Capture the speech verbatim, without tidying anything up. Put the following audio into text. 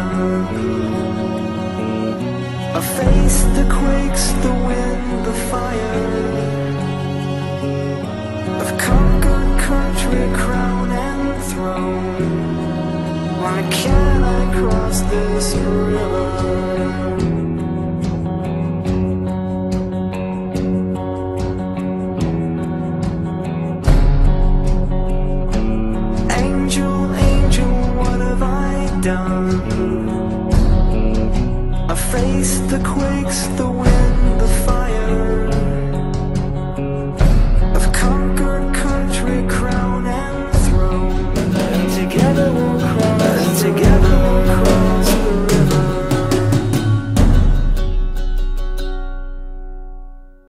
done? A face that quakes, the wind, the fire. I've conquered country, crown and throne. Why can't I cross this river? Done. A face that quakes, the wind.